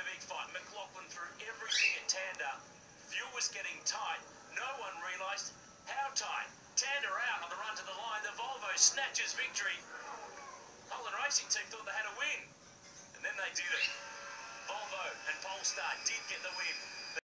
a big fight. McLaughlin threw everything at Tander. Fuel was getting tight. No one realised how tight. Tander out on the run to the line. The Volvo snatches victory. Holden Racing Team thought they had a win. And then they did it. Volvo and Polestar did get the win.